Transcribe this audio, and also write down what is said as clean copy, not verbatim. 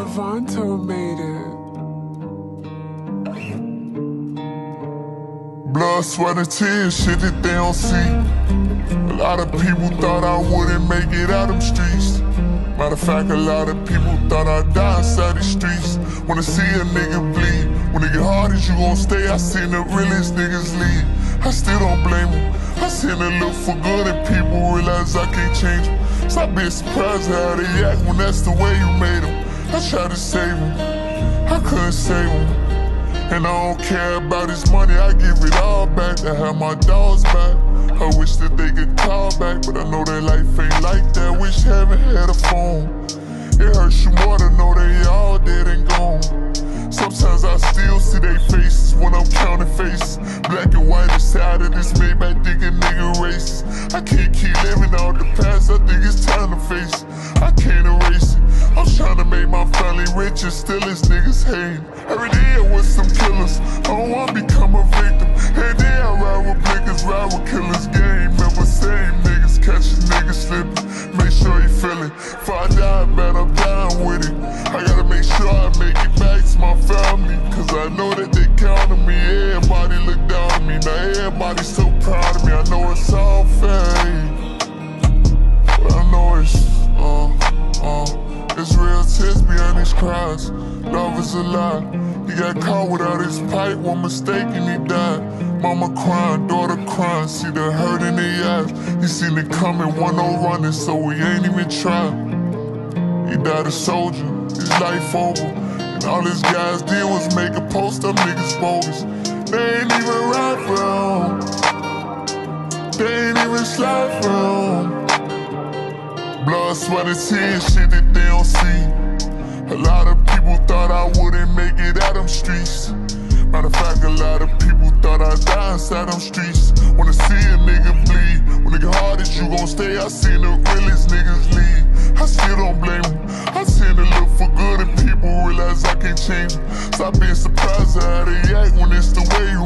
Vonto made it. Blood, sweat, and tears, shit that they don't see. A lot of people thought I wouldn't make it out them streets. Matter of fact, a lot of people thought I'd die inside these streets. Wanna see a nigga bleed. When it get hard, is you gon' stay? I seen the realest niggas leave. I still don't blame them. I seen it look for good and people realize I can't change them. Stop being surprised at how they act when that's the way you made them. I tried to save them, I couldn't save them. And I don't care about his money, I give it all back to have my dogs back. I wish that they could call back, but I know that life ain't like that. Wish heaven had a phone. It hurts you more to know they all dead and gone. Sometimes I still see their faces when I'm counting faces. Black and white inside of this Maybach thinking nigga racist. I can't keep living out the past, I think it's time to face it. I can't erase it. I'm trying to make my family rich and still it's niggas hating. Every day I'm with some killers, I don't wanna become a victim. Every day I ride with blinkers, ride with killers. Game member, same niggas, catching niggas slipping. Make sure you feel it. If I die, man, I'm down with it. I gotta make sure I make it back to my family, cause I know that they count on me. Everybody look down on me, now everybody's so proud of me. I know it's all fake, but I know it's real tears behind these cries. Love is a lie. He got caught without his pipe, one mistake and he died. Mama crying, daughter crying, see the hurt in their eyes. He seen it coming, one no running, so we ain't even try. He died a soldier, his life over. And all his guys did was make a post, them niggas bogus. They ain't even ride for him. They ain't even slide for him. Blood, sweat, and tears, shit that they don't see. A lot of people thought I wouldn't make it out them streets. Matter of fact, a lot of people thought I'd die inside them streets. Wanna see a nigga bleed. When it get hard, is you gon' stay? I seen the realest niggas leave. I still don't blame them. I seen it look for good and people realize I can't change them. Stop being surprised at how they act when it's the way you